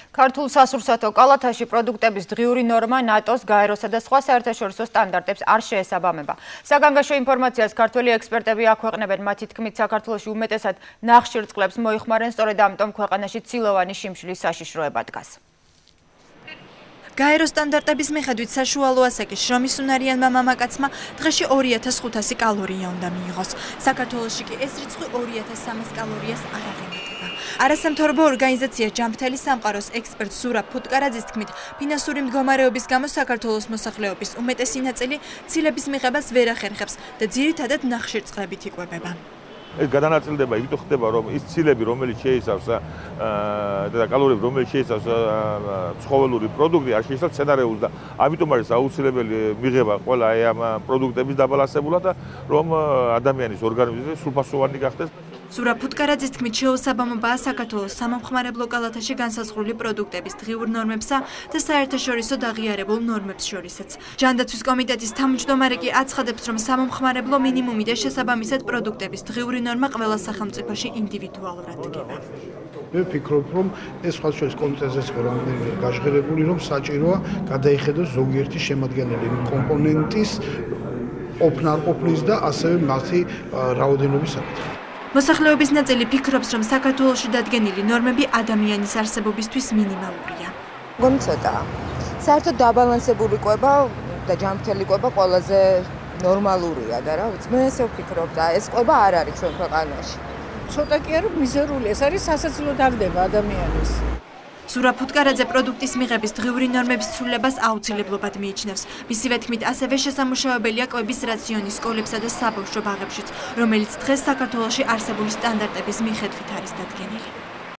ქართულ სასურსათო კალათაში პროდუქტების დღიური ნორმა ნატოს, გაეროსა და სხვა საერთაშორისო სტანდარტებს არ შეესაბამება. საგანგაშო ინფორმაციას ქართველი ექსპერტები აქვეყნებენ, მათი თქმით საქართველოში უმეტესად ნახშირწყლებს მოიხმარენ, სწორედ ამიტომ ქვეყანაში ცილოვანი შიმშილის საშიშროება დგას. გაეროს სტანდარტების მიხედვით საშუალო ასაკის შრომის უნარიანმა მამაკაცმა დღეში 2500 კალორია უნდა მიიღოს. საქართველოში კი ეს რიცხვი 2300 კალორიას არ აღემატება. არასამთავრობო ორგანიზაცია ჯანმრთელი სამყაროს ექსპერტ სურა ფუტკარაძის თქმით, ფინანსური მდგომარეობის გამო საქართველოს მოსახლეობის უმეტესი ნაწილი ცილების მიღებას ვერ ახერხებს და ძირითადად ნახშირწყლებით იკვებება. გადანაწილდება იმიტომ ხდება, რომ ის ცილები, რომელიც შეიცავს და კალორიები, რომელიც შეიცავს ცხოველური პროდუქტი, არ შეიცავს მცენარეულს და ამიტომ არის აუცილებელი მიღება ყველა ამ პროდუქტების დაბალანსებულად და რომ ადამიანის ორგანიზმზე სრულფასოვანი გახდეს. სურა ფუტკარაძის თქმით, შეესაბამებაა საქართველოს სამომხმარებლო კალათაში განსაზღვრული პროდუქტების დღიურ ნორმებსა და საერთაშორისო დაღიარებულ ნორმებს შორისაც. ჯანდაცვის კომიტეტის თავმჯდომარე კი აცხადებს, რომ სამომხმარებლო მინიმუმი და შესაბამისად პროდუქტების დღიური ნორმა ყველა სახელმწიფოში ინდივიდუალურად დგება. მე ვფიქრობ, რომ ეს სხვა შორის კომიტეტზეც რამდენიმე გაჟღერებული, რომ საჭიროა გადაიხედოს ზოგიერთი შემადგენელი კომპონენტის ყოფნა-არ-ყოფნის და ასევე მათი რაოდენობის საკითხი. მოსახლეობის ნაწილი ფიქრობს, რომ საქართველოში დადგენილი ნორმები ადამიანის არსებობისთვის მინიმალურია. გონცოტაა. საერთოდ დაბალანსებული კვება და ჯანმრთელი კვება ყველაზე ნორმალურია და რა ვიცი, მე ესე ვფიქრობ და ეს კვება არ არის ჩვენ ქვეყანაში. ცოტა კი არა მიზერული, ეს არის სასაცილო დაგდება ადამიანის. სურა ფუტკარაძე პროდუქტის მიღების დღიური ნორმების ცვლილებას აუცილებლობად მიიჩნევს. მისივე თქმით, ასევე შესამუშავებელია კვების რაციონი სკოლებსა და საბავშვო ბაღებშიც, რომელიც დღეს საქართველოში არსებული სტანდარტების მიხედვით არის დადგენილი.